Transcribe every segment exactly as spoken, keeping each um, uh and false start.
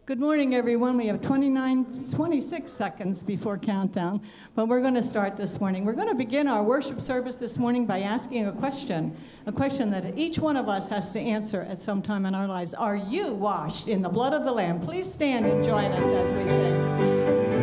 Good morning, everyone. We have twenty-nine, twenty-six seconds before countdown, but we're going to start this morning. We're going to begin our worship service this morning by asking a question, a question that each one of us has to answer at some time in our lives. Are you washed in the blood of the Lamb? Please stand and join us as we sing.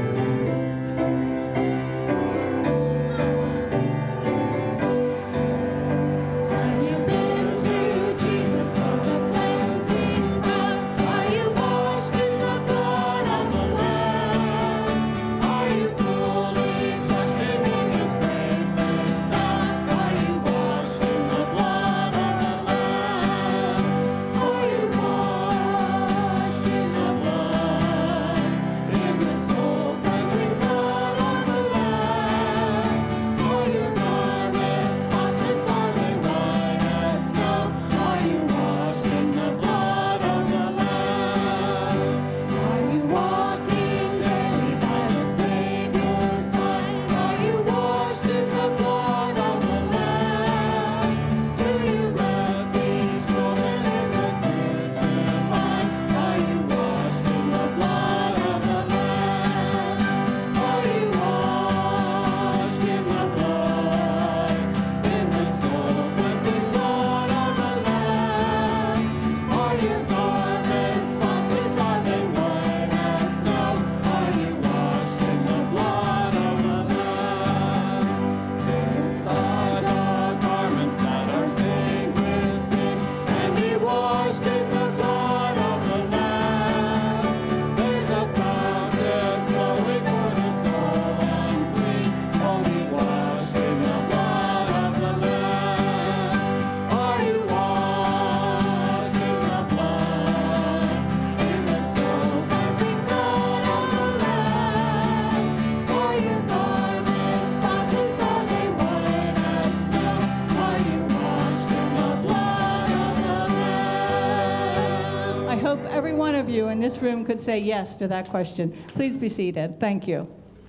You in this room could say yes to that question. Please be seated. Thank you.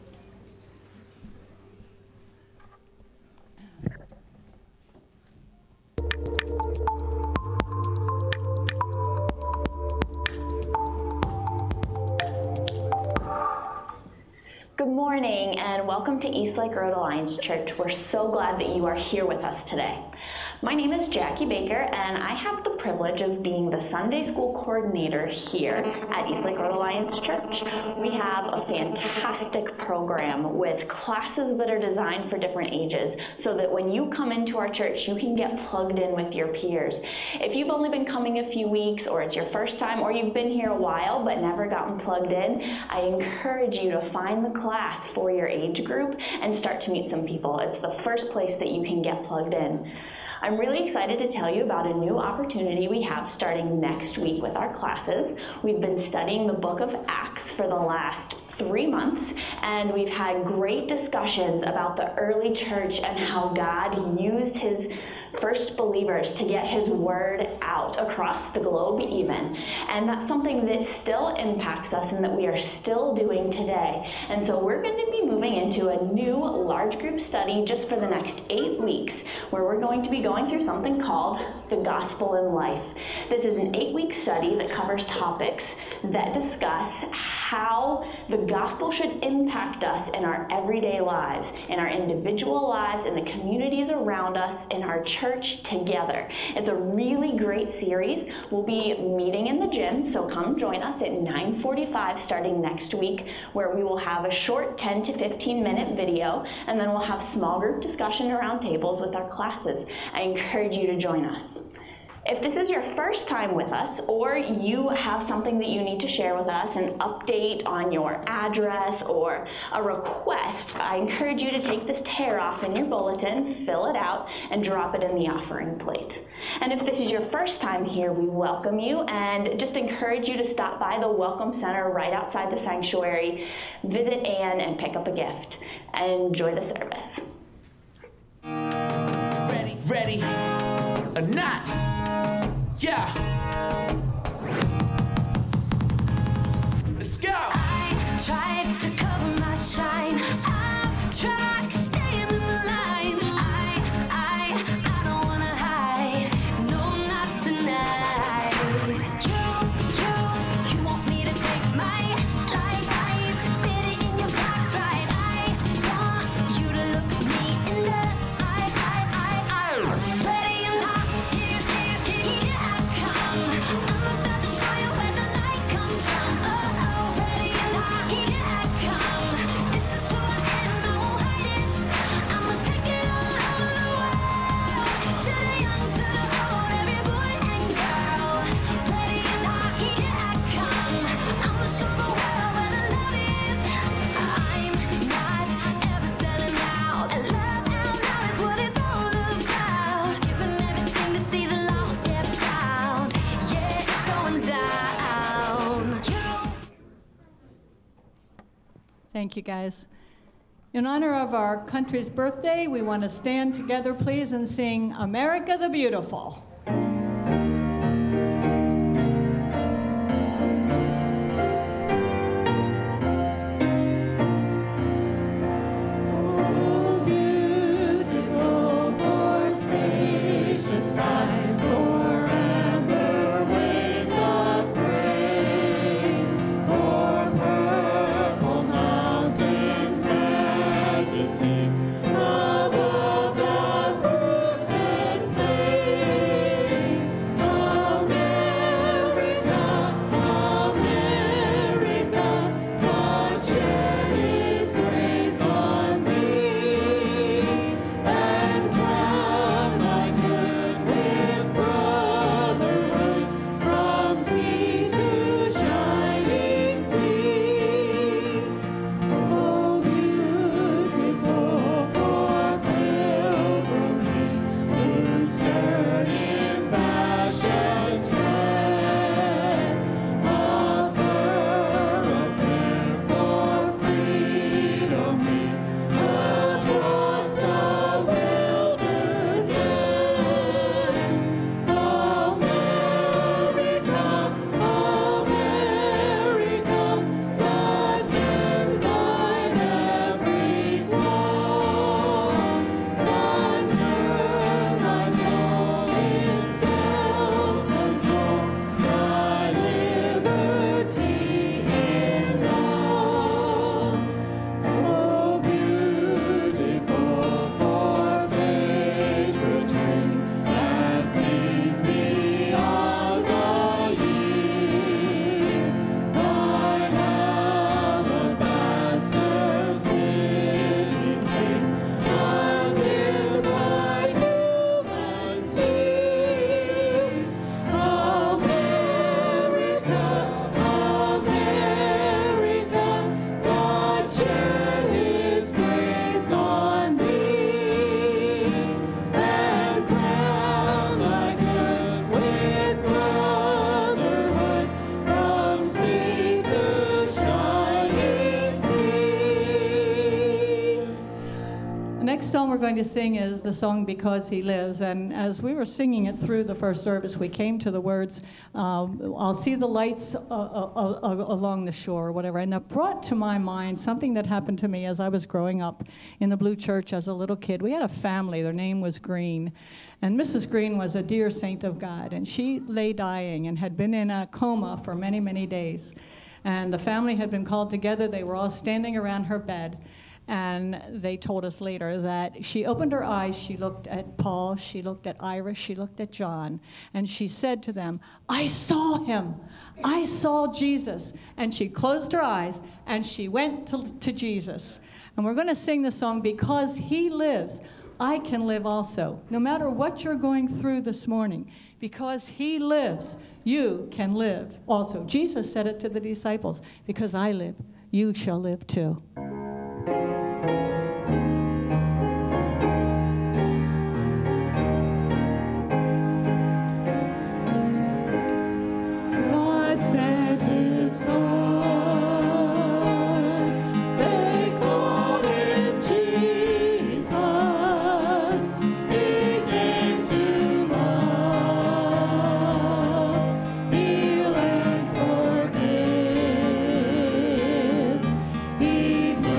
Good morning and welcome to Eastlake Road Alliance Church. We're so glad that you are here with us today. My name is Jackie Baker, and I have the privilege of being the Sunday School Coordinator here at Eastlake Road Alliance Church. We have a fantastic program with classes that are designed for different ages so that when you come into our church, you can get plugged in with your peers. If you've only been coming a few weeks, or it's your first time, or you've been here a while but never gotten plugged in, I encourage you to find the class for your age group and start to meet some people. It's the first place that you can get plugged in. I'm really excited to tell you about a new opportunity we have starting next week with our classes. We've been studying the book of Acts for the last three months, and we've had great discussions about the early church and how God used his first believers to get his word out across the globe even. And that's something that still impacts us and that we are still doing today. And so we're going to be moving into a new large group study just for the next eight weeks, where we're going to be going through something called the Gospel in Life. This is an eight-week study that covers topics that discuss how the gospel should impact us in our everyday lives, in our individual lives, in the communities around us, in our church together. It's a really great series. We'll be meeting in the gym, so come join us at nine forty-five starting next week, where we will have a short ten to fifteen minute video, and then we'll have small group discussion around tables with our classes. I encourage you to join us. If this is your first time with us, or you have something that you need to share with us, an update on your address or a request, I encourage you to take this tear off in your bulletin, fill it out, and drop it in the offering plate. And if this is your first time here, we welcome you and just encourage you to stop by the Welcome Center right outside the sanctuary, visit Ann, and pick up a gift. Enjoy the service. Ready, ready, or not. Yeah. Let's go. I tried to cover my shine. I tried staying in the lines. I, I, I don't wanna hide. No, not tonight. You, you, you want me to take Thank you, guys. In honor of our country's birthday, we want to stand together, please, and sing America the Beautiful. Song we're going to sing is the song Because He Lives, and as we were singing it through the first service, we came to the words, um, I'll see the lights uh, uh, uh, along the shore, or whatever, and it brought to my mind something that happened to me as I was growing up in the Blue Church as a little kid. We had a family, their name was Green, and Missus Green was a dear saint of God, and she lay dying and had been in a coma for many, many days, and the family had been called together. They were all standing around her bed. And they told us later that she opened her eyes, she looked at Paul, she looked at Iris, she looked at John, and she said to them, I saw him, I saw Jesus. And she closed her eyes and she went to, to Jesus. And we're going to sing the song, Because He Lives, I Can Live Also. No matter what you're going through this morning, because He lives, you can live also. Jesus said it to the disciples, because I live, you shall live too. He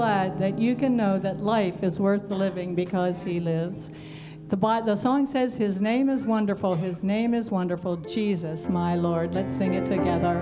glad that you can know that life is worth living because he lives. The, Bi- the song says, his name is wonderful, his name is wonderful, Jesus, my Lord. Let's sing it together.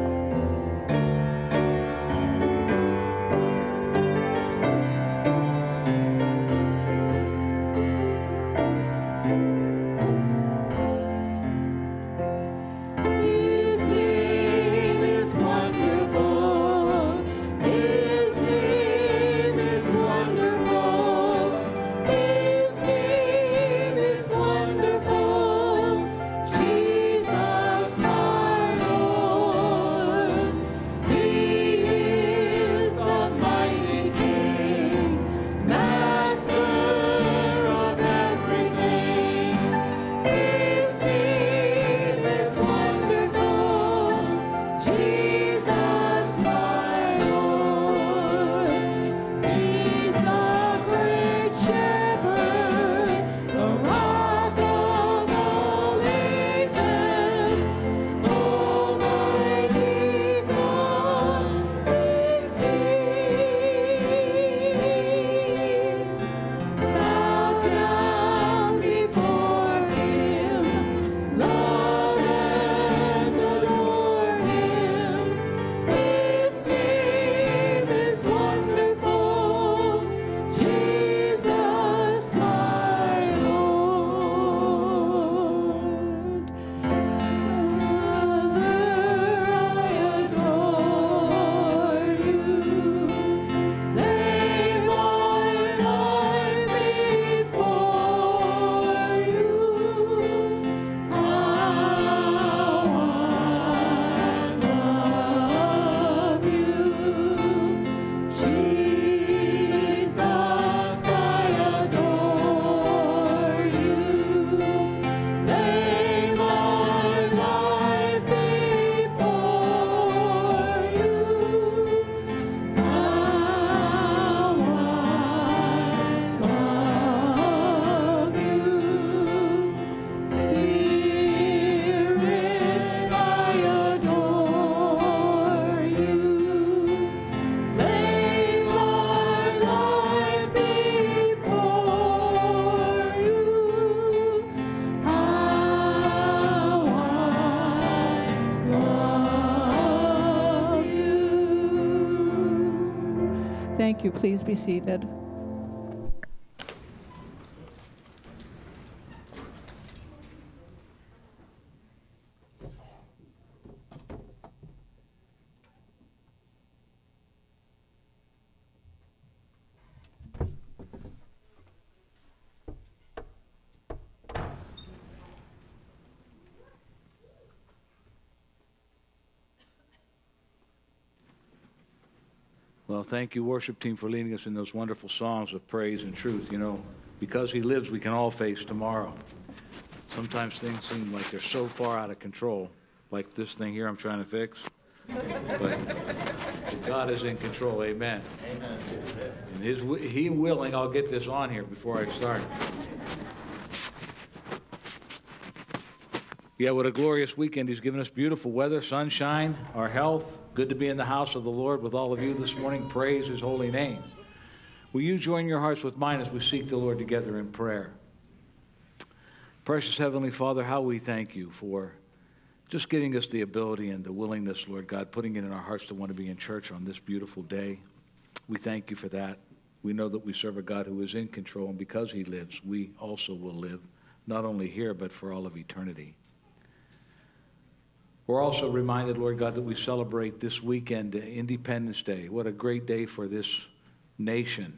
Thank you. Please be seated. Well, thank you, worship team, for leading us in those wonderful songs of praise and truth. You know, because he lives, we can all face tomorrow. Sometimes things seem like they're so far out of control, like this thing here I'm trying to fix. But God is in control, amen. Amen. And his, he willing, I'll get this on here before I start. Yeah, what a glorious weekend. He's given us beautiful weather, sunshine, our health. Good to be in the house of the Lord with all of you this morning. Praise his holy name. Will you join your hearts with mine as we seek the Lord together in prayer? Precious Heavenly Father, how we thank you for just giving us the ability and the willingness, Lord God, putting it in our hearts to want to be in church on this beautiful day. We thank you for that. We know that we serve a God who is in control, and because he lives, we also will live, not only here, but for all of eternity. We're also reminded, Lord God, that we celebrate this weekend, Independence Day. What a great day for this nation.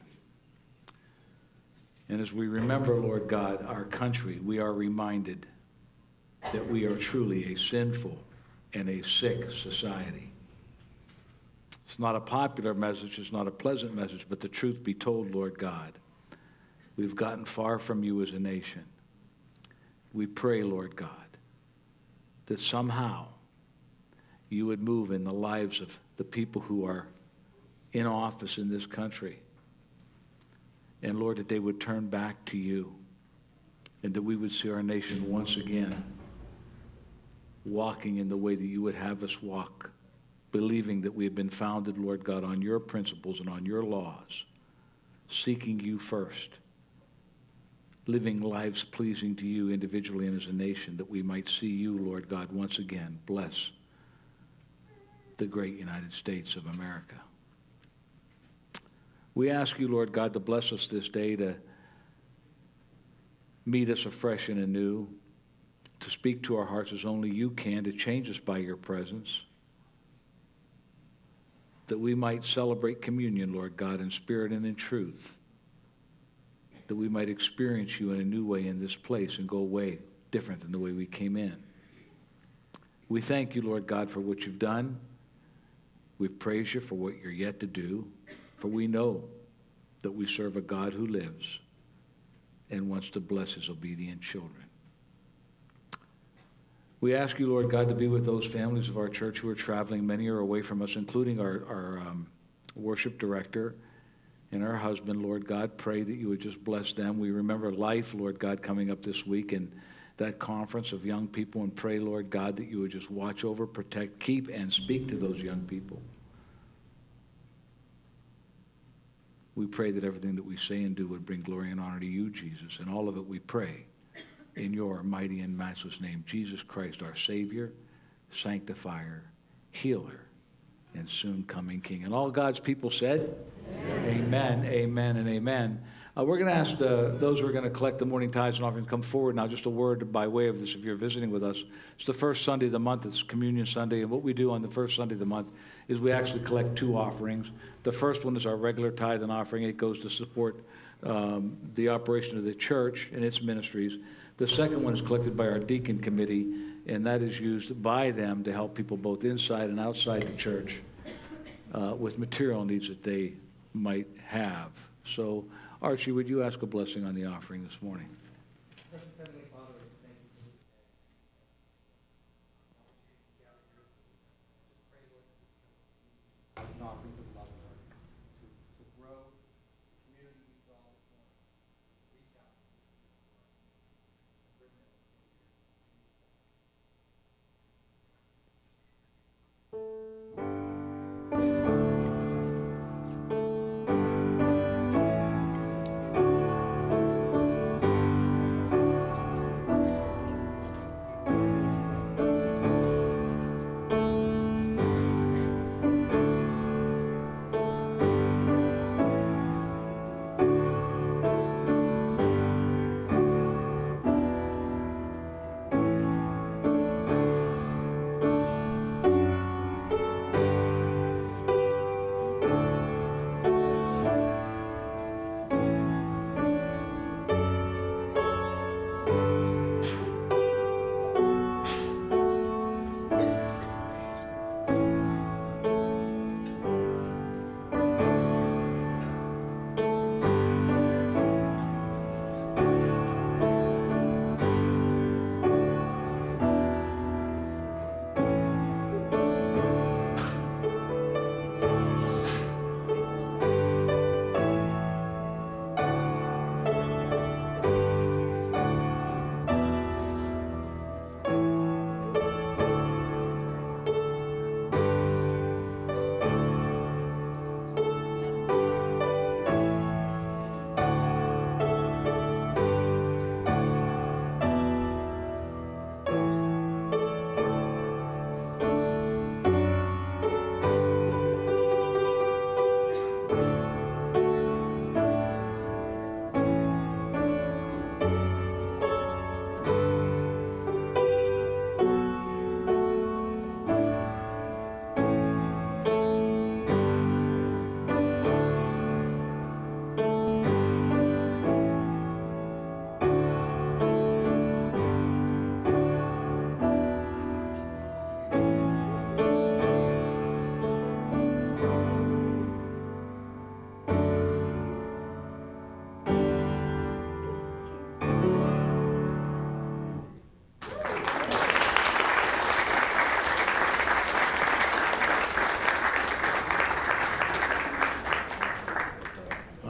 And as we remember, Lord God, our country, we are reminded that we are truly a sinful and a sick society. It's not a popular message, it's not a pleasant message, but the truth be told, Lord God, we've gotten far from you as a nation. We pray, Lord God, that somehow you would move in the lives of the people who are in office in this country. And Lord, that they would turn back to you, and that we would see our nation once again walking in the way that you would have us walk believing that we have been founded, Lord God, on your principles and on your laws, seeking you first, living lives pleasing to you individually and as a nation, that we might see you, Lord God, once again bless the great United States of America. We ask you, Lord God, to bless us this day, to meet us afresh and anew, to speak to our hearts as only you can, to change us by your presence, that we might celebrate communion, Lord God, in spirit and in truth, that we might experience you in a new way in this place and go away different than the way we came in. We thank you, Lord God, for what you've done. We praise you for what you're yet to do, for we know that we serve a God who lives and wants to bless his obedient children. We ask you, Lord God, to be with those families of our church who are traveling. Many are away from us, including our, our um, worship director and our husband, Lord God. Pray that you would just bless them. We remember Life, Lord God, coming up this week, and that conference of young people, and pray, Lord God, that you would just watch over, protect, keep, and speak to those young people. We pray that everything that we say and do would bring glory and honor to you, Jesus, and all of it we pray in your mighty and matchless name, Jesus Christ, our Savior, Sanctifier, Healer, and soon coming King. And all God's people said, amen, amen, amen and amen. Uh, we're going to ask uh, those who are going to collect the morning tithes and offerings to come forward now. Just a word by way of this, if you're visiting with us. It's the first Sunday of the month. It's Communion Sunday. And what we do on the first Sunday of the month is we actually collect two offerings. The first one is our regular tithe and offering. It goes to support um, the operation of the church and its ministries. The second one is collected by our deacon committee, and that is used by them to help people both inside and outside the church uh, with material needs that they might have. So, Archie, would you ask a blessing on the offering this morning? Precious Heavenly Father, we thank you for this day. Just pray, Lord, that this offerings of love, Lord, to, to grow the community we saw this morning, to reach out to people, and bring them to you.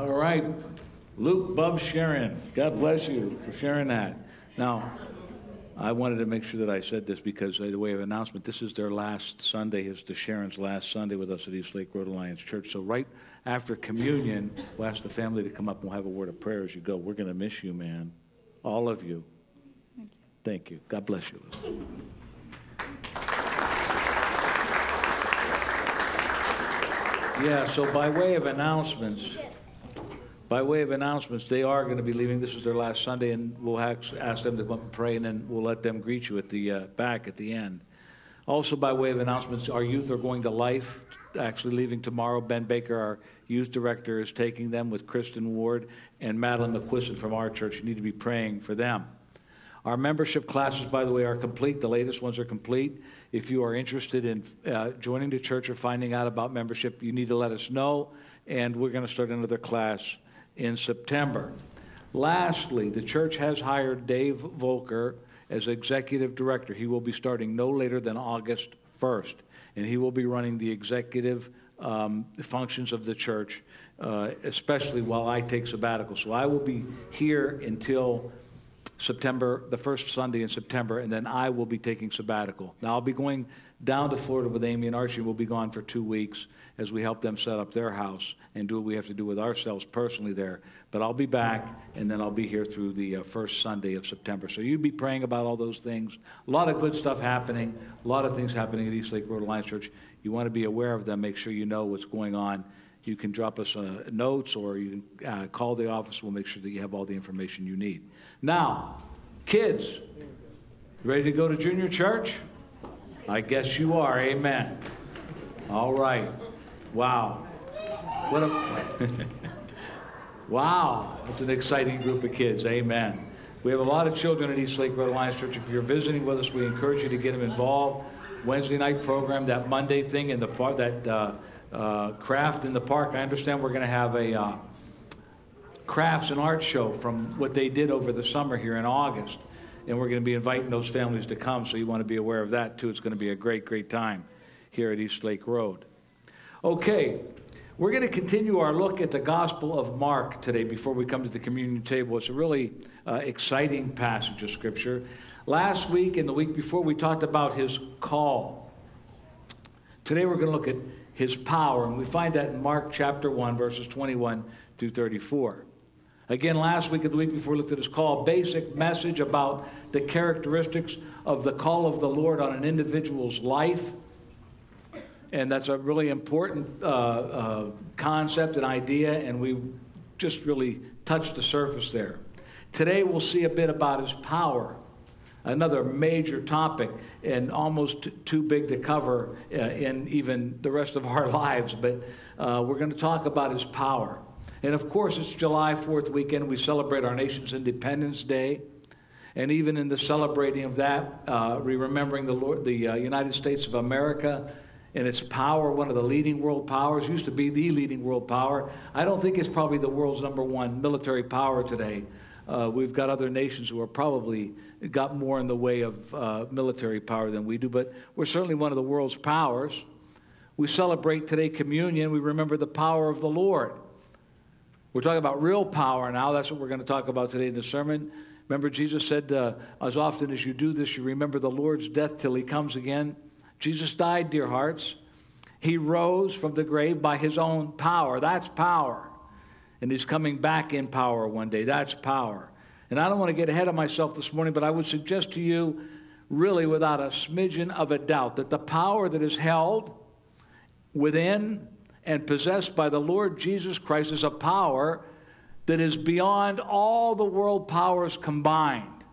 Luke, Bub, Sharon, God bless you for sharing that. Now, I wanted to make sure that I said this because, by the way of announcement, this is their last Sunday, is the Sharon's last Sunday with us at East Lake Road Alliance Church. So right after communion, we'll ask the family to come up and we'll have a word of prayer as you go. We're going to miss you, man. All of you. Thank you. Thank you. God bless you. Yeah, so by way of announcements, by way of announcements, they are going to be leaving. This is their last Sunday, and we'll ask, ask them to come and pray, and then we'll let them greet you at the uh, back at the end. Also, by way of announcements, our youth are going to Life, actually leaving tomorrow. Ben Baker, our youth director, is taking them with Kristen Ward and Madeline McQuiston from our church. You need to be praying for them. Our membership classes, by the way, are complete. The latest ones are complete. If you are interested in uh, joining the church or finding out about membership, you need to let us know, and we're going to start another class in September. Lastly, the church has hired Dave Volker as executive director. He will be starting no later than August first, and he will be running the executive um, functions of the church, uh, especially while I take sabbatical. So I will be here until September, the first Sunday in September, and then I will be taking sabbatical. Now, I'll be going down to Florida with Amy and Archie. We'll be gone for two weeks as we help them set up their house and do what we have to do with ourselves personally there. But I'll be back, and then I'll be here through the uh, first Sunday of September. So you be praying about all those things. A lot of good stuff happening, a lot of things happening at East Lake Road Alliance Church. You want to be aware of them. Make sure you know what's going on. You can drop us uh, notes, or you can uh, call the office. We'll make sure that you have all the information you need. Now, kids, ready to go to junior church? I guess you are. Amen. All right. Wow. What a wow. That's an exciting group of kids. Amen. We have a lot of children at East Lake Road Alliance Church. If you're visiting with us, we encourage you to get them involved. Wednesday night program, that Monday thing in the park, that uh, uh, craft in the park. I understand we're going to have a uh, crafts and art show from what they did over the summer here in August. And we're going to be inviting those families to come, so you want to be aware of that too. It's going to be a great, great time here at East Lake Road. Okay, we're going to continue our look at the Gospel of Mark today before we come to the communion table. It's a really uh, exciting passage of Scripture. Last week and the week before, we talked about his call. Today we're going to look at his power, and we find that in Mark chapter one, verses twenty-one through thirty-four. Again, last week and the week before, we looked at his call, basic message about the characteristics of the call of the Lord on an individual's life. And that's a really important uh, uh, concept and idea, and we just really touched the surface there. Today, we'll see a bit about his power, another major topic, and almost too big to cover uh, in even the rest of our lives, but uh, we're going to talk about his power. And of course, it's July fourth weekend. We celebrate our nation's Independence Day. And even in the celebrating of that, uh, we remembering the, Lord, the uh, United States of America and its power, one of the leading world powers, used to be the leading world power. I don't think it's probably the world's number one military power today. Uh, we've got other nations who are probably got more in the way of uh, military power than we do, but we're certainly one of the world's powers. We celebrate today communion. We remember the power of the Lord. We're talking about real power now. That's what we're going to talk about today in the sermon. Remember, Jesus said, uh, as often as you do this, you remember the Lord's death till he comes again. Jesus died, dear hearts. He rose from the grave by his own power. That's power. And he's coming back in power one day. That's power. And I don't want to get ahead of myself this morning, but I would suggest to you, really without a smidgen of a doubt, that the power that is held within and possessed by the Lord Jesus Christ is a power that is beyond all the world powers combined.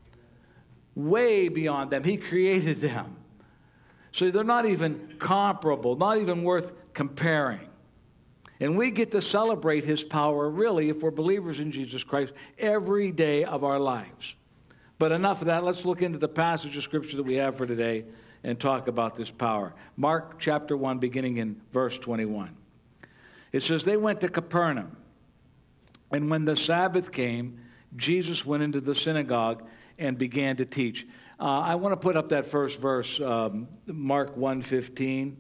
Way beyond them. He created them. So they're not even comparable, not even worth comparing. And we get to celebrate his power, really, if we're believers in Jesus Christ, every day of our lives. But enough of that. Let's look into the passage of Scripture that we have for today and talk about this power. Mark chapter one, beginning in verse twenty-one. It says, they went to Capernaum, and when the Sabbath came, Jesus went into the synagogue and began to teach. Uh, I want to put up that first verse, um, Mark one fifteen.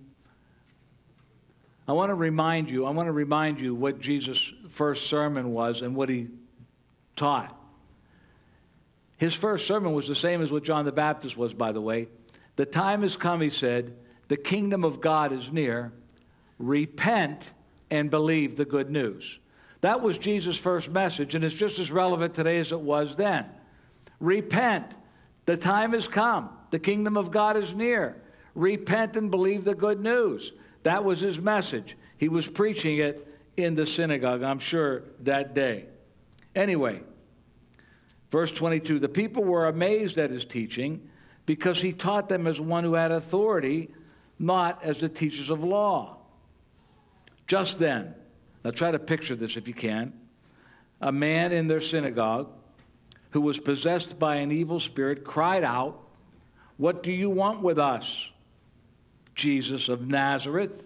I want to remind you, I want to remind you what Jesus' first sermon was and what he taught. His first sermon was the same as what John the Baptist was, by the way. The time has come, he said, the kingdom of God is near. Repent and believe the good news. That was Jesus' first message, and it's just as relevant today as it was then. Repent. The time has come. The kingdom of God is near. Repent and believe the good news. That was his message. He was preaching it in the synagogue, I'm sure, that day. Anyway, verse twenty-two, the people were amazed at his teaching because he taught them as one who had authority, not as the teachers of law. Just then, now try to picture this if you can, a man in their synagogue who was possessed by an evil spirit cried out, "What do you want with us, Jesus of Nazareth?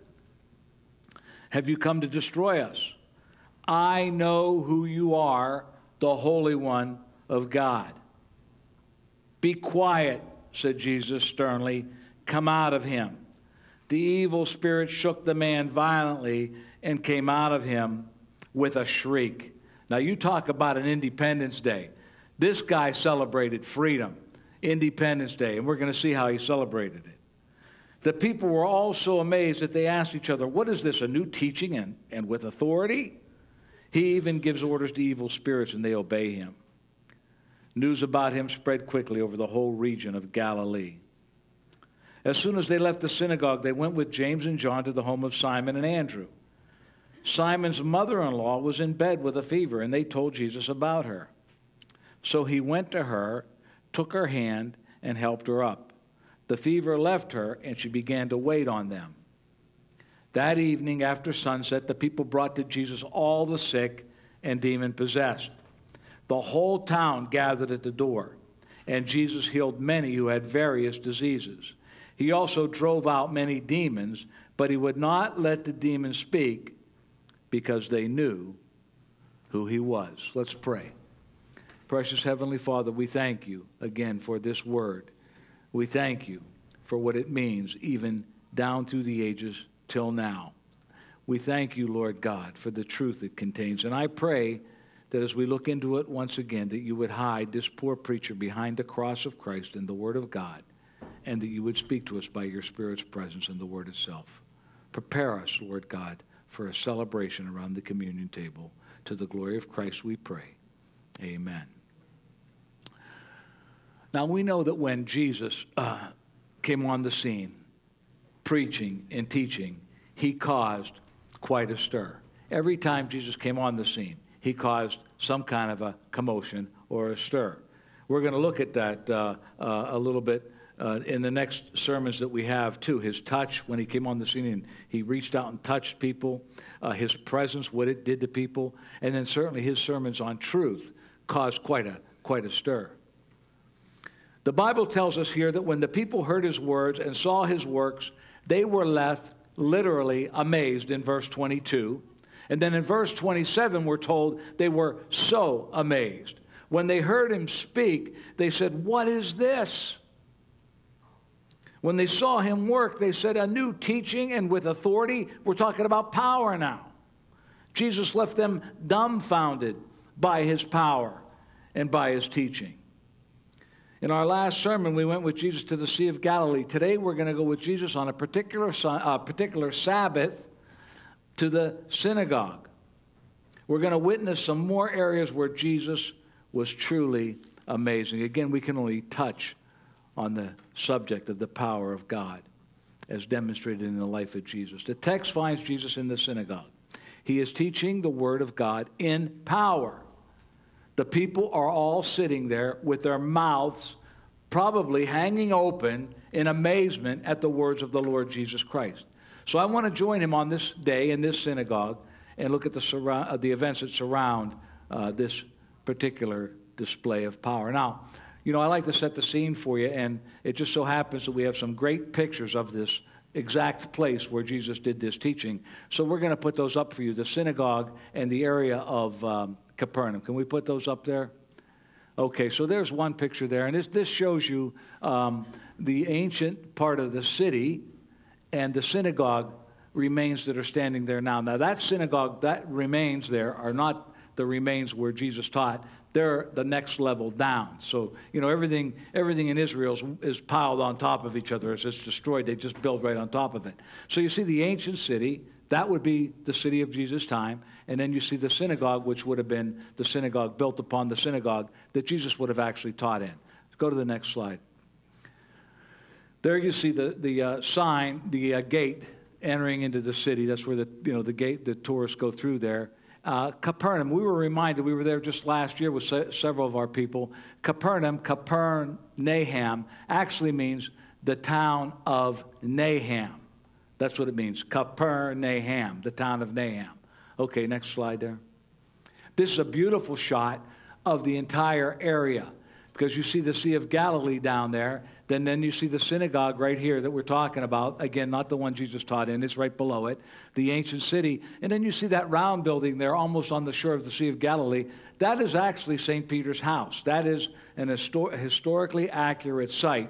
Have you come to destroy us? I know who you are, the Holy One of God." "Be quiet," said Jesus sternly. "Come out of him." The evil spirit shook the man violently and came out of him with a shriek. Now you talk about an Independence Day. This guy celebrated freedom, Independence Day, and we're going to see how he celebrated it. The people were all so amazed that they asked each other, "What is this, a new teaching and, and with authority? He even gives orders to evil spirits and they obey him." News about him spread quickly over the whole region of Galilee. As soon as they left the synagogue, they went with James and John to the home of Simon and Andrew. Simon's mother-in-law was in bed with a fever, and they told Jesus about her. So he went to her, took her hand, and helped her up. The fever left her, and she began to wait on them. That evening, after sunset, the people brought to Jesus all the sick and demon-possessed. The whole town gathered at the door, and Jesus healed many who had various diseases. He also drove out many demons, but he would not let the demons speak because they knew who he was. Let's pray. Precious Heavenly Father, we thank you again for this word. We thank you for what it means even down through the ages till now. We thank you, Lord God, for the truth it contains. And I pray that as we look into it once again, that you would hide this poor preacher behind the cross of Christ and the Word of God, and that you would speak to us by your Spirit's presence and the Word itself. Prepare us, Lord God, for a celebration around the communion table. To the glory of Christ we pray. Amen. Now we know that when Jesus uh, came on the scene, preaching and teaching, he caused quite a stir. Every time Jesus came on the scene, he caused some kind of a commotion or a stir. We're going to look at that uh, uh, a little bit uh, in the next sermons that we have, too. His touch, when he came on the scene and he reached out and touched people, uh, his presence, what it did to people, and then certainly his sermons on truth caused quite a, quite a stir. The Bible tells us here that when the people heard his words and saw his works, they were left literally amazed in verse twenty-two. And then in verse twenty-seven, we're told they were so amazed. When they heard him speak, they said, "What is this?" When they saw him work, they said, "A new teaching and with authority." We're talking about power now. Jesus left them dumbfounded by his power and by his teaching. In our last sermon, we went with Jesus to the Sea of Galilee. Today, we're going to go with Jesus on a particular, uh, particular Sabbath to the synagogue. We're going to witness some more areas where Jesus was truly amazing. Again, we can only touch on the subject of the power of God as demonstrated in the life of Jesus. The text finds Jesus in the synagogue. He is teaching the Word of God in power. The people are all sitting there with their mouths probably hanging open in amazement at the words of the Lord Jesus Christ. So I want to join him on this day in this synagogue and look at the, surround, uh, the events that surround uh, this particular display of power. Now, you know, I like to set the scene for you, and it just so happens that we have some great pictures of this exact place where Jesus did this teaching. So we're going to put those up for you, the synagogue and the area of um, Capernaum. Can we put those up there? Okay, so there's one picture there, and this, this shows you um, the ancient part of the city and the synagogue remains that are standing there now. Now, that synagogue that remains there are not the remains where Jesus taught, they're the next level down. So, you know, everything everything in Israel is, is piled on top of each other. As it's destroyed, they just build right on top of it. So you see the ancient city, that would be the city of Jesus' time. And then you see the synagogue, which would have been the synagogue built upon the synagogue that Jesus would have actually taught in. Go to the next slide. There you see the, the uh, sign, the uh, gate entering into the city. That's where the, you know, the gate, the tourists go through there. Uh, Capernaum, we were reminded, we were there just last year with se- several of our people. Capernaum, Capernaum, actually means the town of Nahum. That's what it means, Capernaum, the town of Nahum. Okay, next slide there. This is a beautiful shot of the entire area, because you see the Sea of Galilee down there. Then, then you see the synagogue right here that we're talking about. Again, not the one Jesus taught in. It's right below it, the ancient city. And then you see that round building there almost on the shore of the Sea of Galilee. That is actually Saint Peter's house. That is an histor- historically accurate site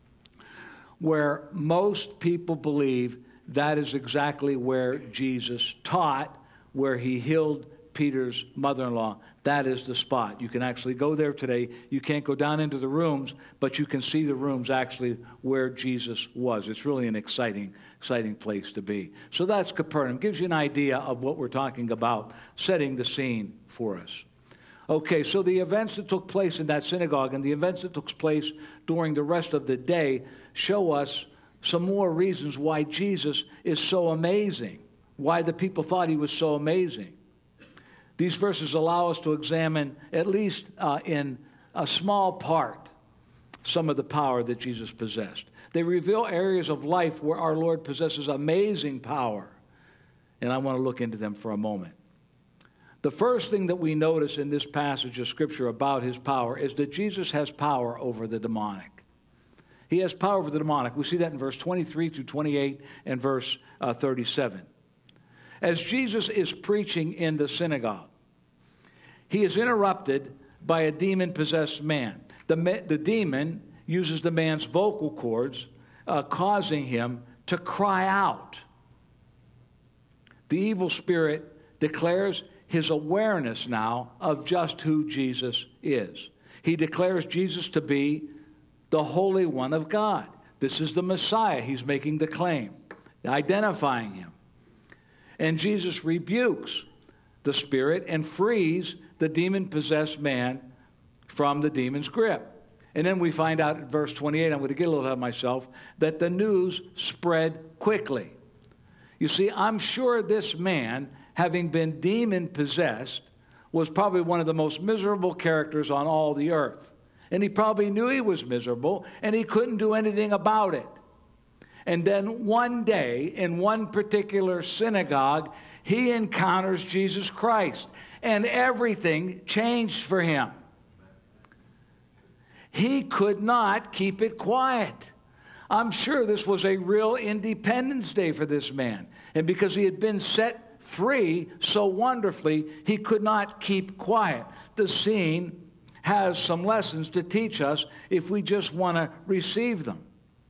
where most people believe that is exactly where Jesus taught, where he healed Peter's mother-in-law. That is the spot. You can actually go there today. You can't go down into the rooms, but you can see the rooms actually where Jesus was. It's really an exciting, exciting place to be. So that's Capernaum. Gives you an idea of what we're talking about, setting the scene for us. Okay, so the events that took place in that synagogue and the events that took place during the rest of the day show us some more reasons why Jesus is so amazing, why the people thought he was so amazing. These verses allow us to examine, at least uh, in a small part, some of the power that Jesus possessed. They reveal areas of life where our Lord possesses amazing power, and I want to look into them for a moment. The first thing that we notice in this passage of Scripture about his power is that Jesus has power over the demonic. He has power over the demonic. We see that in verse twenty-three through twenty-eight and verse uh, thirty-seven. As Jesus is preaching in the synagogue, he is interrupted by a demon-possessed man. The, the demon uses the man's vocal cords, uh, causing him to cry out. The evil spirit declares his awareness now of just who Jesus is. He declares Jesus to be the Holy One of God. This is the Messiah. He's making the claim, identifying him. And Jesus rebukes the spirit and frees the demon-possessed man from the demon's grip. And then we find out in verse twenty-eight, I'm going to get a little ahead of myself, that the news spread quickly. You see, I'm sure this man, having been demon-possessed, was probably one of the most miserable characters on all the earth. And he probably knew he was miserable, and he couldn't do anything about it. And then one day, in one particular synagogue, he encounters Jesus Christ, and everything changed for him. He could not keep it quiet. I'm sure this was a real Independence Day for this man. And because he had been set free so wonderfully, he could not keep quiet. The scene has some lessons to teach us if we just want to receive them.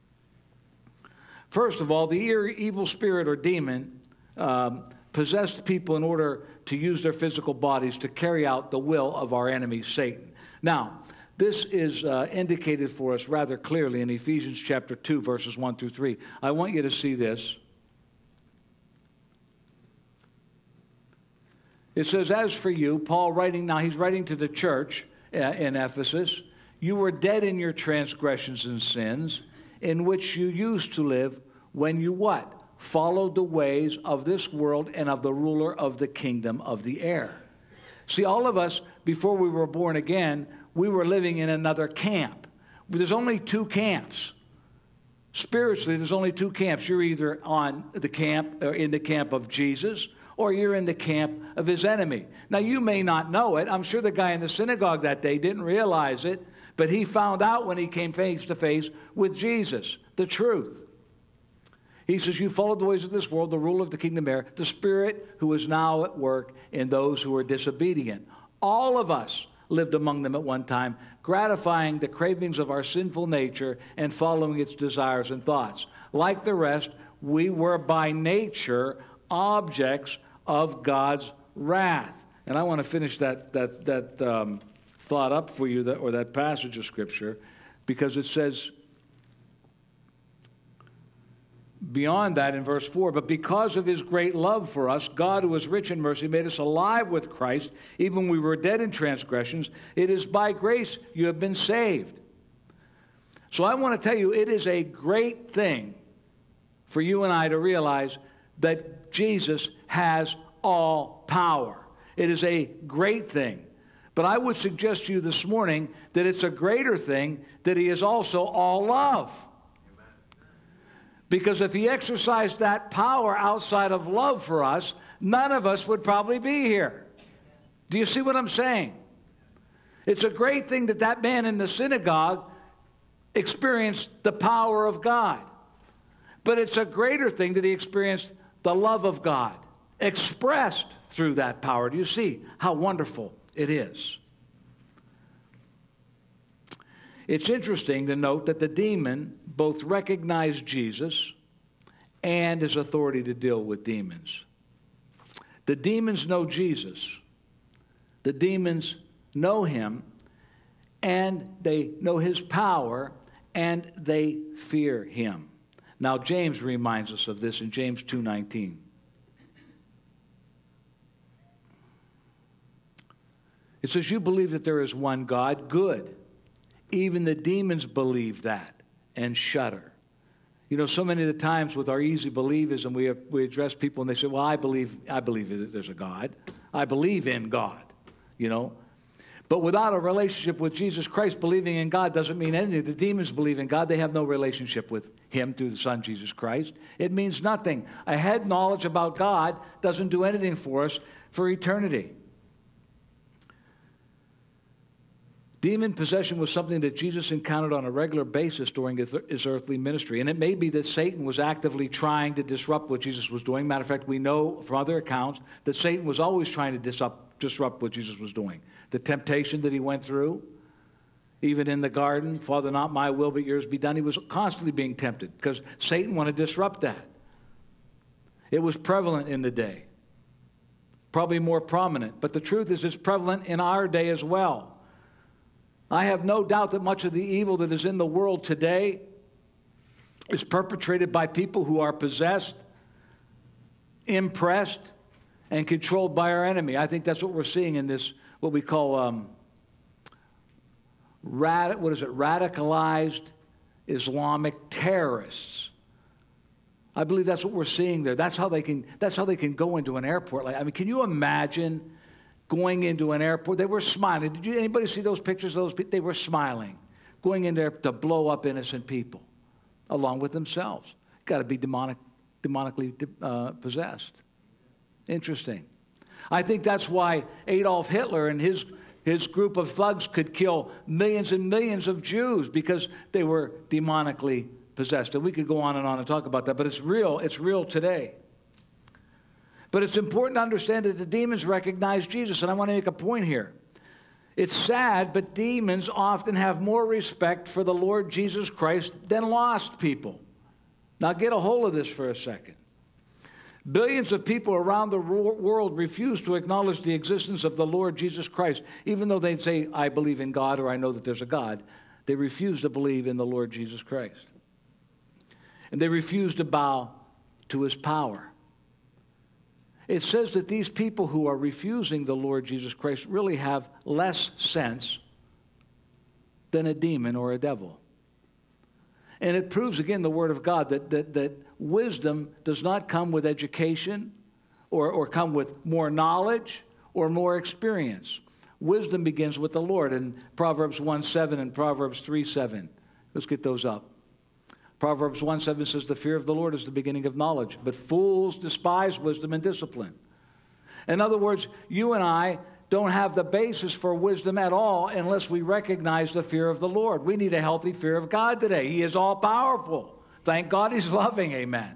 First of all, the evil spirit or demon um, possessed people in order to use their physical bodies to carry out the will of our enemy, Satan. Now, this is uh, indicated for us rather clearly in Ephesians chapter two, verses one through three. I want you to see this. It says, as for you, Paul writing, now he's writing to the church uh, in Ephesus, you were dead in your transgressions and sins, in which you used to live when you what? Followed the ways of this world and of the ruler of the kingdom of the air. See, all of us, before we were born again, we were living in another camp. There's only two camps. Spiritually, there's only two camps. You're either on the camp, or in the camp of Jesus, or you're in the camp of his enemy. Now, you may not know it. I'm sure the guy in the synagogue that day didn't realize it, but he found out when he came face to face with Jesus, the truth. He says, you followed the ways of this world, the rule of the kingdom of air, the spirit who is now at work in those who are disobedient. All of us lived among them at one time, gratifying the cravings of our sinful nature and following its desires and thoughts. Like the rest, we were by nature objects of God's wrath. And I want to finish that, that, that um, thought up for you, that, or that passage of Scripture, because it says, beyond that in verse four, but because of his great love for us, God, who is rich in mercy, made us alive with Christ, even when we were dead in transgressions. It is by grace you have been saved. So I want to tell you, it is a great thing for you and I to realize that Jesus has all power. It is a great thing. But I would suggest to you this morning that it's a greater thing that he is also all love. Because if he exercised that power outside of love for us, none of us would probably be here. Do you see what I'm saying? It's a great thing that that man in the synagogue experienced the power of God. But it's a greater thing that he experienced the love of God expressed through that power. Do you see how wonderful it is? It's interesting to note that the demon both recognized Jesus and his authority to deal with demons. The demons know Jesus. The demons know him, and they know his power, and they fear him. Now, James reminds us of this in James two nineteen. It says, you believe that there is one God, good. Even the demons believe that and shudder. You know, so many of the times with our easy believism, we, we address people and they say, well, I believe, I believe that there's a God. I believe in God, you know. But without a relationship with Jesus Christ, believing in God doesn't mean anything. The demons believe in God. They have no relationship with him through the Son, Jesus Christ. It means nothing. A head knowledge about God doesn't do anything for us for eternity. Demon possession was something that Jesus encountered on a regular basis during his earthly ministry. And it may be that Satan was actively trying to disrupt what Jesus was doing. Matter of fact, we know from other accounts that Satan was always trying to disrupt, disrupt what Jesus was doing. The temptation that he went through, even in the garden, Father, not my will, but yours be done. He was constantly being tempted because Satan wanted to disrupt that. It was prevalent in the day, probably more prominent. But the truth is it's prevalent in our day as well. I have no doubt that much of the evil that is in the world today is perpetrated by people who are possessed, impressed, and controlled by our enemy. I think that's what we're seeing in this, what we call, um, rad, what is it, radicalized Islamic terrorists. I believe that's what we're seeing there. That's how they can, that's how they can go into an airport. Like, I mean, can you imagine going into an airport? They were smiling. Did you, anybody see those pictures of those people? They were smiling, going in there to blow up innocent people, along with themselves. Got to be demonic, demonically uh, possessed. Interesting. I think that's why Adolf Hitler and his, his group of thugs could kill millions and millions of Jews, because they were demonically possessed. And we could go on and on and talk about that, but it's real. It's real today. But it's important to understand that the demons recognize Jesus, and I want to make a point here. It's sad, but demons often have more respect for the Lord Jesus Christ than lost people. Now get a hold of this for a second. Billions of people around the world refuse to acknowledge the existence of the Lord Jesus Christ. Even though they say, I believe in God, or I know that there's a God, they refuse to believe in the Lord Jesus Christ. And they refuse to bow to his power. It says that these people who are refusing the Lord Jesus Christ really have less sense than a demon or a devil. And it proves, again, the Word of God, that, that, that wisdom does not come with education or, or come with more knowledge or more experience. Wisdom begins with the Lord. In Proverbs one seven and Proverbs three seven. Let's get those up. Proverbs one seven says, the fear of the Lord is the beginning of knowledge, but fools despise wisdom and discipline. In other words, you and I don't have the basis for wisdom at all unless we recognize the fear of the Lord. We need a healthy fear of God today. He is all-powerful. Thank God he's loving, amen.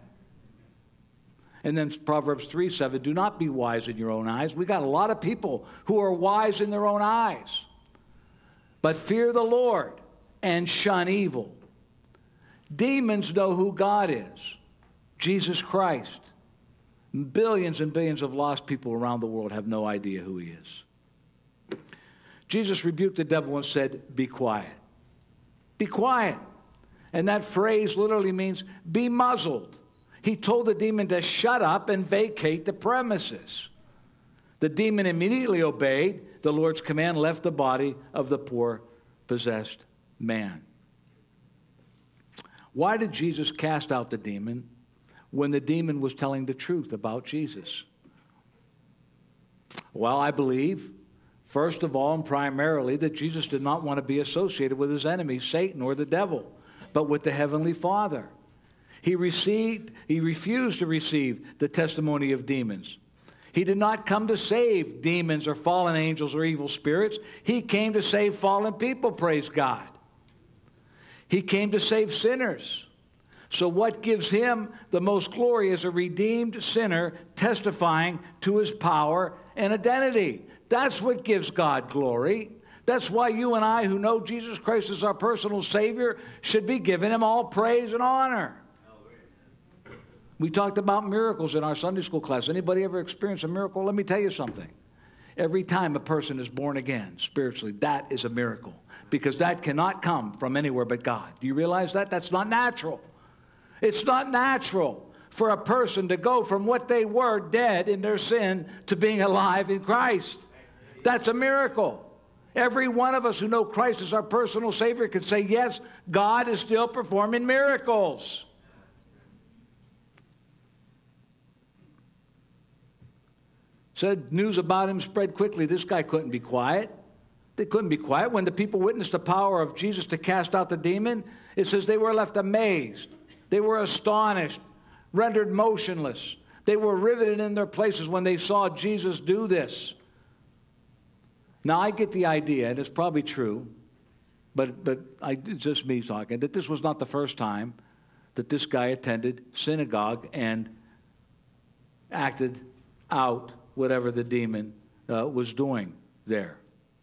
And then Proverbs three seven, do not be wise in your own eyes. We got a lot of people who are wise in their own eyes. But fear the Lord and shun evil. Demons know who God is, Jesus Christ. Billions and billions of lost people around the world have no idea who he is. Jesus rebuked the devil and said, be quiet. Be quiet. And that phrase literally means be muzzled. He told the demon to shut up and vacate the premises. The demon immediately obeyed the Lord's command, left the body of the poor possessed man. Why did Jesus cast out the demon when the demon was telling the truth about Jesus? Well, I believe, first of all and primarily, that Jesus did not want to be associated with his enemy, Satan or the devil, but with the Heavenly Father. He received, he refused to receive the testimony of demons. He did not come to save demons or fallen angels or evil spirits. He came to save fallen people, praise God. He came to save sinners. So what gives him the most glory is a redeemed sinner testifying to his power and identity. That's what gives God glory. That's why you and I, who know Jesus Christ as our personal Savior, should be giving him all praise and honor. We talked about miracles in our Sunday school class. Anybody ever experienced a miracle? Let me tell you something. Every time a person is born again spiritually, that is a miracle, because that cannot come from anywhere but God. Do you realize that? That's not natural. It's not natural for a person to go from what they were, dead in their sin, to being alive in Christ. That's a miracle. Every one of us who know Christ as our personal Savior can say, yes, God is still performing miracles. Said news about him spread quickly. This guy couldn't be quiet. They couldn't be quiet. When the people witnessed the power of Jesus to cast out the demon, it says they were left amazed. They were astonished, rendered motionless. They were riveted in their places when they saw Jesus do this. Now, I get the idea, and it's probably true, but, but I, it's just me talking, that this was not the first time that this guy attended synagogue and acted out whatever the demon uh, was doing there.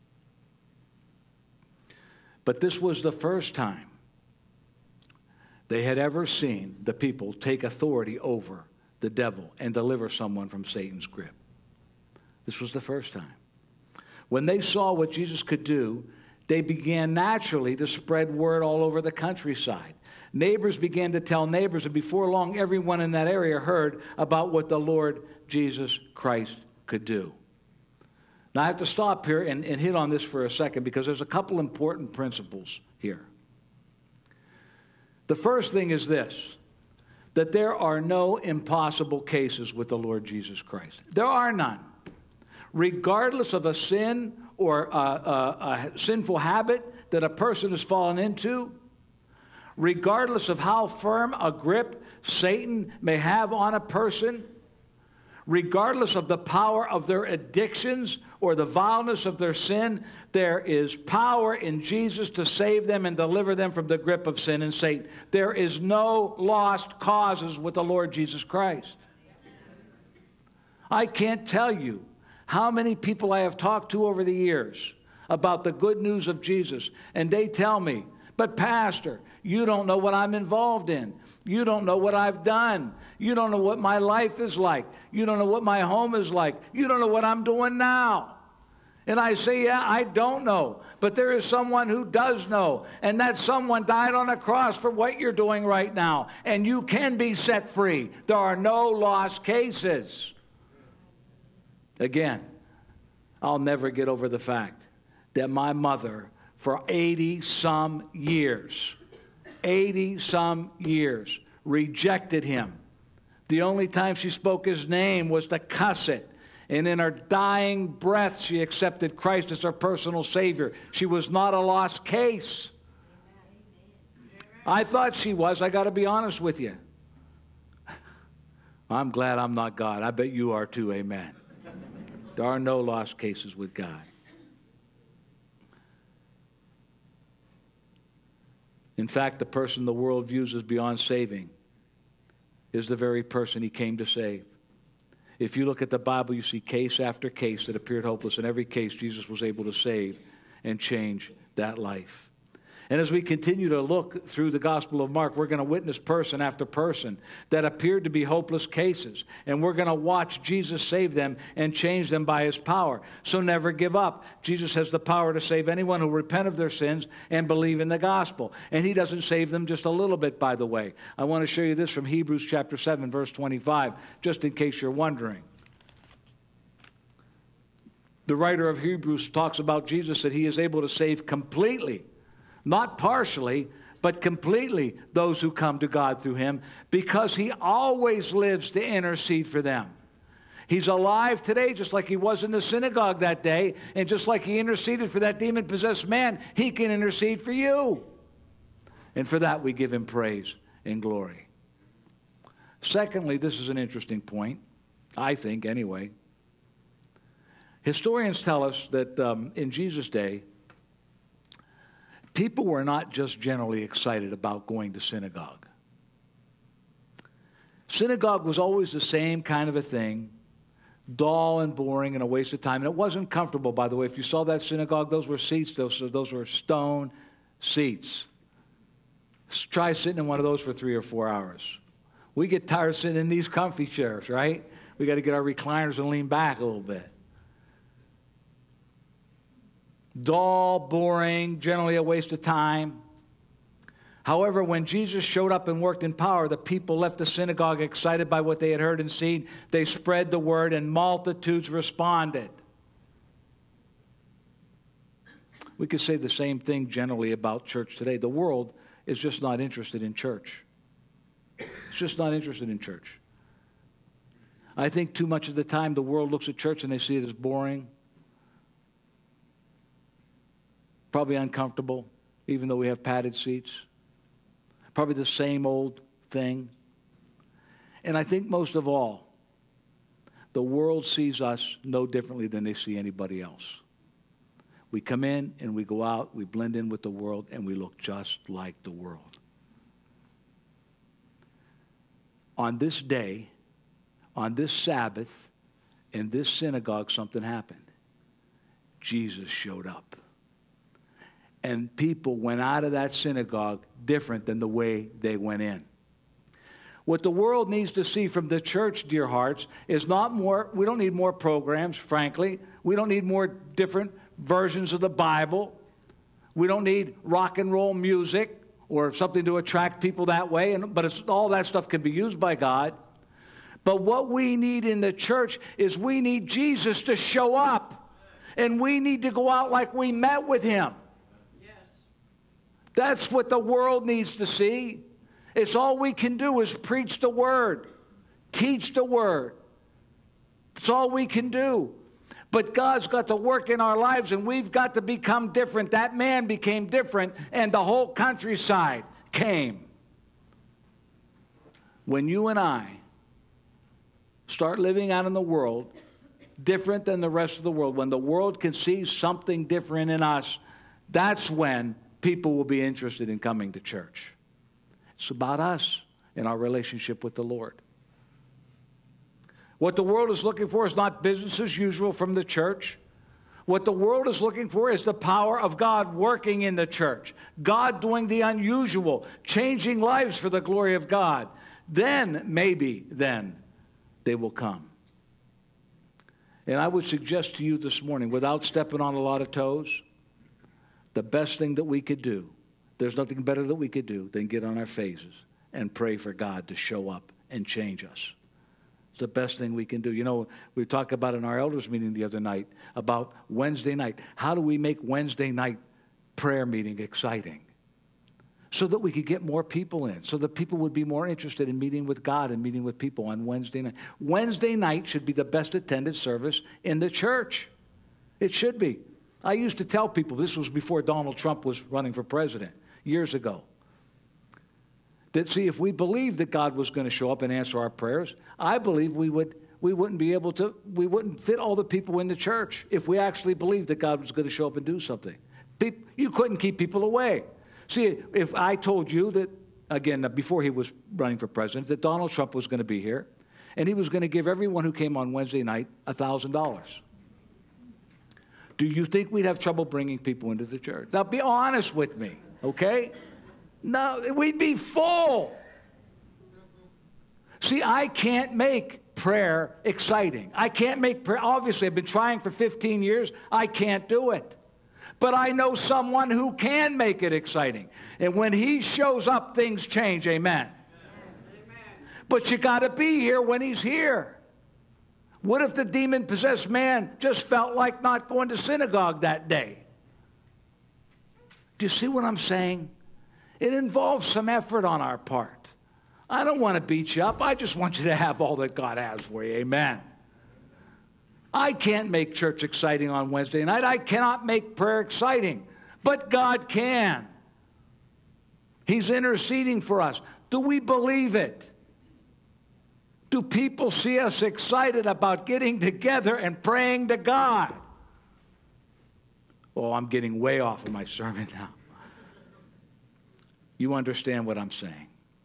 But this was the first time they had ever seen the people take authority over the devil and deliver someone from Satan's grip. This was the first time. When they saw what Jesus could do, they began naturally to spread word all over the countryside. Neighbors began to tell neighbors, and before long, everyone in that area heard about what the Lord Jesus Christ could do. Now, I have to stop here and, and hit on this for a second, because there's a couple important principles here. The first thing is this, that there are no impossible cases with the Lord Jesus Christ. There are none. Regardless of a sin or a, a, a sinful habit that a person has fallen into, regardless of how firm a grip Satan may have on a person, regardless of the power of their addictions or the vileness of their sin, there is power in Jesus to save them and deliver them from the grip of sin and Satan. There is no lost causes with the Lord Jesus Christ. I can't tell you how many people I have talked to over the years about the good news of Jesus, and they tell me, but Pastor, you don't know what I'm involved in. You don't know what I've done. You don't know what my life is like. You don't know what my home is like. You don't know what I'm doing now. And I say, yeah, I don't know. But there is someone who does know. And that someone died on a cross for what you're doing right now. And you can be set free. There are no lost cases. Again, I'll never get over the fact that my mother, for eighty some years, eighty some years, rejected him. The only time she spoke his name was to cuss it. And in her dying breath, she accepted Christ as her personal Savior. She was not a lost case. I thought she was. I got to be honest with you. I'm glad I'm not God. I bet you are too. Amen. There are no lost cases with God. In fact, the person the world views as beyond saving is the very person he came to save. If you look at the Bible, you see case after case that appeared hopeless. In every case, Jesus was able to save and change that life. And as we continue to look through the Gospel of Mark, we're going to witness person after person that appeared to be hopeless cases. And we're going to watch Jesus save them and change them by his power. So never give up. Jesus has the power to save anyone who repent of their sins and believe in the gospel. And he doesn't save them just a little bit, by the way. I want to show you this from Hebrews chapter seven, verse twenty-five, just in case you're wondering. The writer of Hebrews talks about Jesus, that he is able to save completely, not partially, but completely those who come to God through him, because he always lives to intercede for them. He's alive today just like he was in the synagogue that day, and just like he interceded for that demon-possessed man, he can intercede for you. And for that we give him praise and glory. Secondly, this is an interesting point, I think anyway. Historians tell us that um, in Jesus' day, people were not just generally excited about going to synagogue. Synagogue was always the same kind of a thing, dull and boring and a waste of time. And it wasn't comfortable, by the way. If you saw that synagogue, those were seats. Those, those were stone seats. Try sitting in one of those for three or four hours. We get tired sitting in these comfy chairs, right? We got to get our recliners and lean back a little bit. Dull, boring, generally a waste of time. However, when Jesus showed up and worked in power, the people left the synagogue excited by what they had heard and seen. They spread the word, and multitudes responded. We could say the same thing generally about church today. The world is just not interested in church. It's just not interested in church. I think too much of the time the world looks at church and they see it as boring, probably uncomfortable, even though we have padded seats. Probably the same old thing. And I think most of all, the world sees us no differently than they see anybody else. We come in and we go out, we blend in with the world, and we look just like the world. On this day, on this Sabbath, in this synagogue, something happened. Jesus showed up. And people went out of that synagogue different than the way they went in. What the world needs to see from the church, dear hearts, is not more, we don't need more programs, frankly. We don't need more different versions of the Bible. We don't need rock and roll music or something to attract people that way. And, but it's, all that stuff can be used by God. But what we need in the church is we need Jesus to show up. And we need to go out like we met with him. That's what the world needs to see. It's all we can do is preach the word, teach the word. It's all we can do. But God's got to work in our lives, and we've got to become different. That man became different, and the whole countryside came. When you and I start living out in the world different than the rest of the world, when the world can see something different in us, that's when people will be interested in coming to church. It's about us and our relationship with the Lord. What the world is looking for is not business as usual from the church. What the world is looking for is the power of God working in the church. God doing the unusual, changing lives for the glory of God. Then, maybe then, they will come. And I would suggest to you this morning, without stepping on a lot of toes, the best thing that we could do, there's nothing better that we could do than get on our faces and pray for God to show up and change us. It's the best thing we can do. You know, we talked about in our elders meeting the other night about Wednesday night. How do we make Wednesday night prayer meeting exciting? So that we could get more people in, so that people would be more interested in meeting with God and meeting with people on Wednesday night. Wednesday night should be the best attended service in the church. It should be. I used to tell people, this was before Donald Trump was running for president, years ago, that, see, if we believed that God was going to show up and answer our prayers, I believe we, would, we wouldn't be able to, we wouldn't fit all the people in the church if we actually believed that God was going to show up and do something. People, you couldn't keep people away. See, if I told you that, again, before he was running for president, that Donald Trump was going to be here, and he was going to give everyone who came on Wednesday night one thousand dollars. Do you think we'd have trouble bringing people into the church? Now, be honest with me. okay? No, we'd be full. See, I can't make prayer exciting. I can't make prayer, obviously, I've been trying for fifteen years. I can't do it. But I know someone who can make it exciting. And when he shows up, things change, amen. Amen. But you got to be here when he's here. What if the demon-possessed man just felt like not going to synagogue that day? Do you see what I'm saying? It involves some effort on our part. I don't want to beat you up. I just want you to have all that God has for you. Amen. I can't make church exciting on Wednesday night. I cannot make prayer exciting. But God can. He's interceding for us. Do we believe it? Do people see us excited about getting together and praying to God? Oh, I'm getting way off of my sermon now. You understand what I'm saying?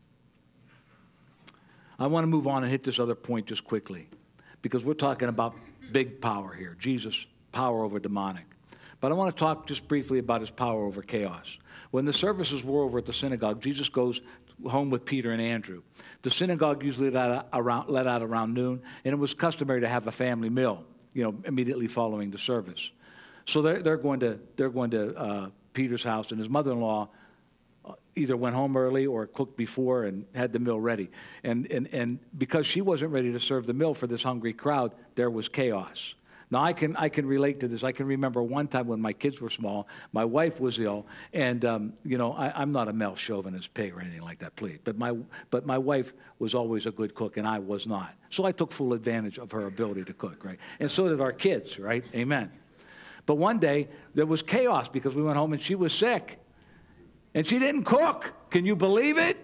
I want to move on and hit this other point just quickly, because we're talking about big power here, Jesus' power over demonic. But I want to talk just briefly about his power over chaos. When the services were over at the synagogue, Jesus goes home with Peter and Andrew. The synagogue usually let out around, let out around noon, and it was customary to have a family meal, you know, immediately following the service. So they're, they're going to, they're going to uh, Peter's house, and his mother-in-law either went home early or cooked before and had the meal ready. And, and, and because she wasn't ready to serve the meal for this hungry crowd, there was chaos. Now, I can, I can relate to this. I can remember one time when my kids were small, my wife was ill, and, um, you know, I, I'm not a male chauvinist pig or anything like that, please. But my, but my wife was always a good cook, and I was not. So I took full advantage of her ability to cook, right? And so did our kids, right? Amen. But one day, there was chaos because we went home and she was sick. And she didn't cook. Can you believe it?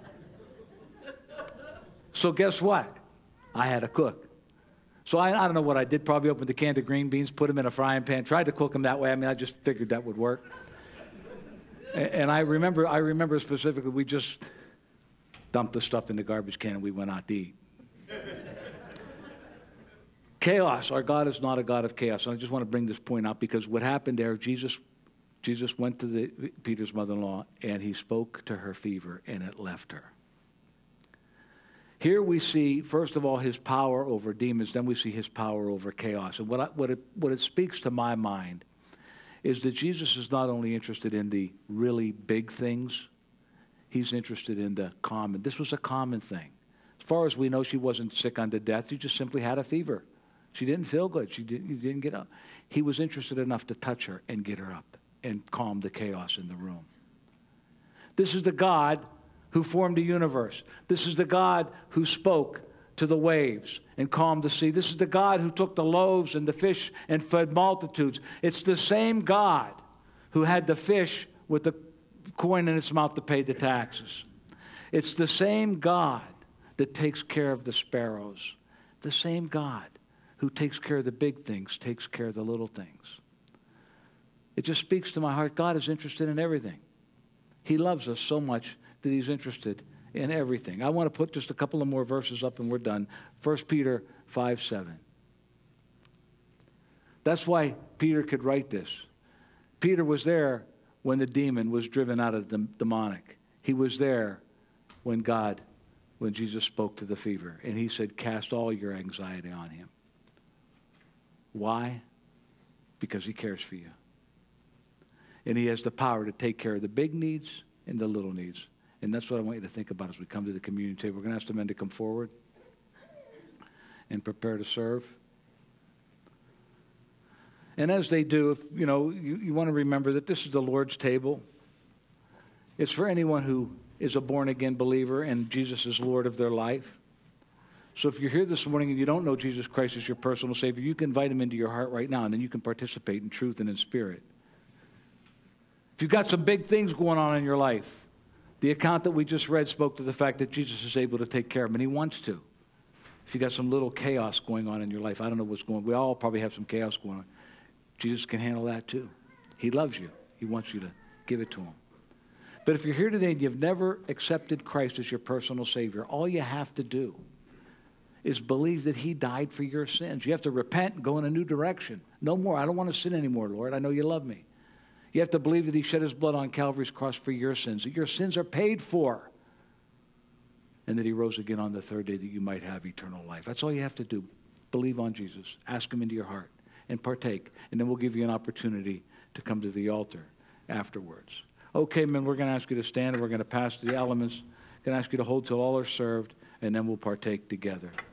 So guess what? I had to cook. So I, I don't know what I did. Probably opened a can of green beans, put them in a frying pan, tried to cook them that way. I mean, I just figured that would work. And, and I remember, I remember specifically, we just dumped the stuff in the garbage can and we went out to eat. Chaos. Our God is not a God of chaos. And I just want to bring this point out because what happened there, Jesus Jesus went to the, Peter's mother-in-law, and he spoke to her fever, and it left her. Here we see, first of all, his power over demons. Then we see his power over chaos. And what, I, what, it, what it speaks to my mind is that Jesus is not only interested in the really big things, he's interested in the common. This was a common thing. As far as we know, she wasn't sick unto death. She just simply had a fever. She didn't feel good. She didn't, didn't get up. He was interested enough to touch her and get her up and calm the chaos in the room. This is the God who formed the universe. This is the God who spoke to the waves and calmed the sea. This is the God who took the loaves and the fish and fed multitudes. It's the same God who had the fish with the coin in its mouth to pay the taxes. It's the same God that takes care of the sparrows. The same God who takes care of the big things, takes care of the little things. It just speaks to my heart. God is interested in everything. He loves us so much that he's interested in everything. I want to put just a couple of more verses up and we're done. First Peter five seven. That's why Peter could write this. Peter was there when the demon was driven out of the demonic. He was there when God, when Jesus spoke to the fever. And he said, cast all your anxiety on him. Why? Because he cares for you. And he has the power to take care of the big needs and the little needs. And that's what I want you to think about as we come to the communion table. We're going to ask the men to come forward and prepare to serve. And as they do, if, you know, you, you want to remember that this is the Lord's table. It's for anyone who is a born-again believer and Jesus is Lord of their life. So if you're here this morning and you don't know Jesus Christ as your personal Savior, you can invite him into your heart right now, and then you can participate in truth and in spirit. If you've got some big things going on in your life, the account that we just read spoke to the fact that Jesus is able to take care of them, and he wants to. If you've got some little chaos going on in your life, I don't know what's going on. We all probably have some chaos going on. Jesus can handle that too. He loves you. He wants you to give it to him. But if you're here today and you've never accepted Christ as your personal Savior, all you have to do is believe that he died for your sins. You have to repent and go in a new direction. No more. I don't want to sin anymore, Lord. I know you love me. You have to believe that he shed his blood on Calvary's cross for your sins, that your sins are paid for, and that he rose again on the third day that you might have eternal life. That's all you have to do. Believe on Jesus. Ask him into your heart and partake. And then we'll give you an opportunity to come to the altar afterwards. Okay, men, we're going to ask you to stand, and we're going to pass the elements. I'm going to ask you to hold till all are served, and then we'll partake together.